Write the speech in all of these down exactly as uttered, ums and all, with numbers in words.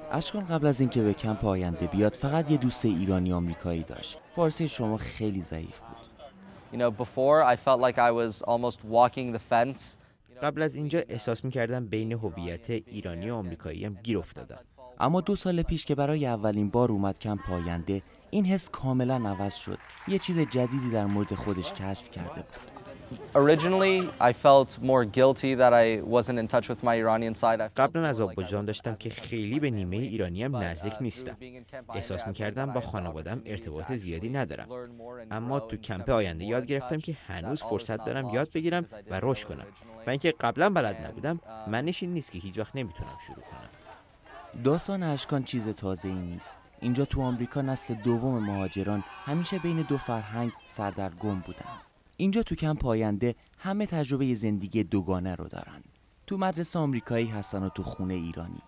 اشکان قبل از اینکه به کمپ آینده بیاد فقط یه دوست ایرانی آمریکایی داشت. فارسی شما خیلی ضعیف بود. You know, before I felt like I was almost walking the fence. قبل از اینجا احساس می‌کردم بین هویت ایرانی و آمریکاییم گیر افتادم. اما دو سال پیش که برای اولین بار اومد کمپ آینده، این حس کاملا عوض شد. یه چیز جدیدی در مورد خودش کشف کرده بود. Originally, I felt more guilty that I wasn't in touch with my Iranian side. قبلا از وجدان داشتم که خیلی به نیمه ایرانیم نزدیک نیستم. احساس می‌کردم با خانواده‌ام ارتباط زیادی ندارم. اما تو کمپ آینده یاد گرفتم که هنوز فرصت دارم یاد بگیرم و رشد کنم. و اینکه قبلا بلد نبودم، معنیش این نیست که هیچ وقت نمیتونم شروع کنم. داستان اشکان چیز تازه‌ای نیست. اینجا تو آمریکا نسل دوم مهاجران همیشه بین دو فرهنگ سردرگم بودن. اینجا تو کمپ آینده همه تجربه زندگی دوگانه رو دارن. تو مدرسه آمریکایی هستن و تو خونه ایرانی.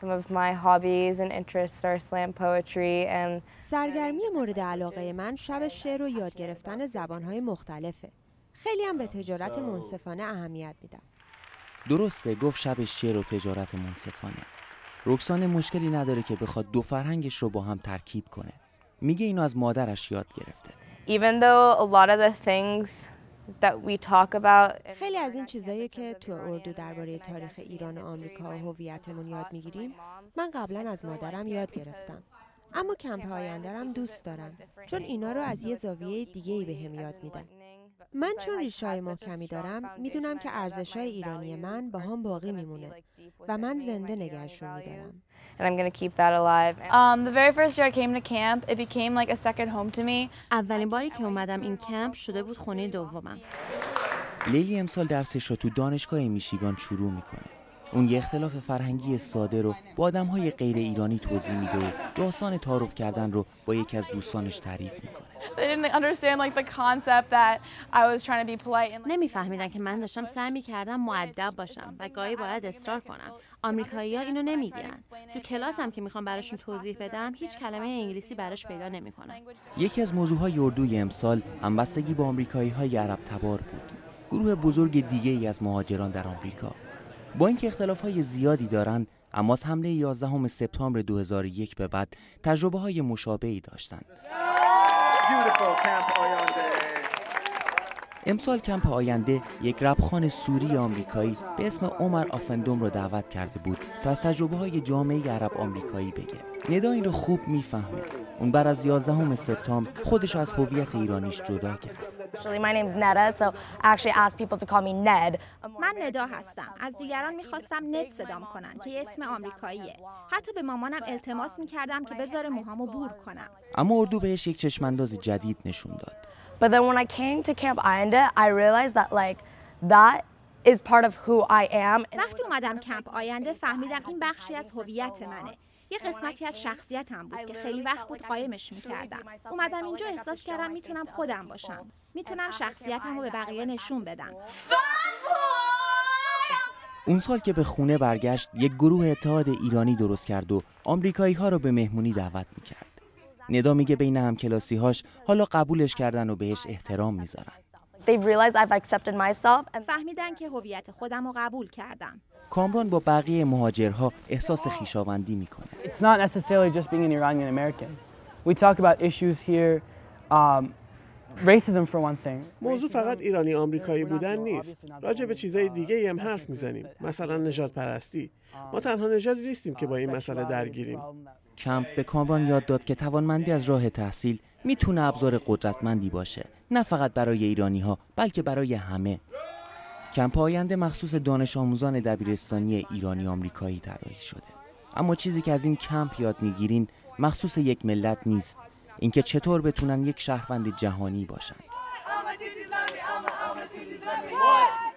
سرگرمی مورد علاقه من شب شعر و یاد گرفتن زبان‌های مختلفه. خیلی هم به تجارت منصفانه اهمیت میدم. درسته، گفت شب شعر و تجارت منصفانه. رکسانه مشکلی نداره که بخواد دو فرهنگش رو با هم ترکیب کنه. میگه اینو از مادرش یاد گرفته. Even though a lot of the things that we talk about خیلی از این چیزایی که تو اردو درباره تاریخ ایران و آمریکا و هویتمون یاد میگیریم، من قبلا از مادرم یاد گرفتم. اما کمپ آینده رو دوست دارم چون اینا رو از یه زاویه دیگه‌ای بهم یاد میدن. من چون ریشه‌های محکمی دارم، میدونم که ارزش‌های ایرانی من با هم باقی میمونه و من زنده نگهشون میدارم. And I'm going to keep that alive. Um, the very first year I came to camp, it became like a second home to me. اولین باری که اومدم این کمپ شده بود خونه دومم. لیلی امسال درسش رو تو دانشگاه میشیگان شروع میکنه. اون یه اختلاف فرهنگی ساده رو با آدم‌های غیر ایرانی توضیح میده و داستان تعارف کردن رو با یکی از دوستانش تعریف میکنه. نمیفهمیدن که من داشتم سعی میکردم مؤدب باشم و گاهی باید اصرار کنم. آمریکایی‌ها اینو نمیگن. تو کلاسم که میخوام براشون توضیح بدم، هیچ کلمه انگلیسی براش پیدا نمیکنم. یکی از موضوعهای اردوی امسال همبستگی با آمریکایی‌های عرب تبار بود. گروه بزرگ دیگه‌ای از مهاجران در آمریکا. با اینکه اختلاف‌های زیادی دارن، اما از حمله یازدهم سپتامبر دو هزار و یک به بعد تجربه‌های مشابهی داشتند. امسال کمپ آینده یک رپخوان سوری آمریکایی به اسم عمر آفندوم رو دعوت کرده بود تا از تجربه‌های جامعه عرب آمریکایی بگه. ندا این رو خوب میفهمه. اون بعد از یازدهم سپتامبر خودش رو از هویت ایرانیش جدا کرد. My name's Neda, so I actually asked people to call me Ned. من ندا هستم. از دیگران میخواستم ند صدام کنن که یه اسم آمریکاییه. حتی به مامانم التماس میکردم که بذاره موهامو بور کنم. اما اردو بهش یک چشمانداز جدید نشون داد. But then when I came to Camp Ayandeh, I realized that like that is part of who I am. وقتی اومدم کمپ آینده فهمیدم این بخشی از هویت منه. یه قسمتی از شخصیتم بود که خیلی وقت بود قایمش میکردم. اومدم اینجا احساس کردم میتونم خودم باشم. میتونم شخصیتم رو به بقیه نشون بدم. اون سال که به خونه برگشت، یک گروه اتحاد ایرانی درست کرد و آمریکایی ها رو به مهمونی دعوت میکرد. ندا میگه بین همکلاسی‌هاش حالا قبولش کردن و بهش احترام میذارن. They've realized I've accepted myself and فهمیدن که هویت خودم رو قبول کردم. کامران با بقیه مهاجرها احساس خویشاوندی میکنه. It's not necessarily just being an Iranian and American. We talk about issues here. Um, Racism for one thing. موضوع فقط ایرانی آمریکایی بودن نیست. راجع به چیزای دیگه هم حرف میزنیم. مثلا نژاد پرستی. ما تنها نژادی نیستیم که با این مسئله درگیریم. کمپ به کامران یاد داد که توانمندی از راه تحصیل میتونه ابزار قدرتمندی باشه، نه فقط برای ایرانی‌ها بلکه برای همه. کمپ آینده مخصوص دانش آموزان دبیرستانی ایرانی آمریکایی طراحی شده. اما چیزی که از این کمپ یاد میگیرین مخصوص یک ملت نیست، اینکه چطور بتونن یک شهروند جهانی باشن.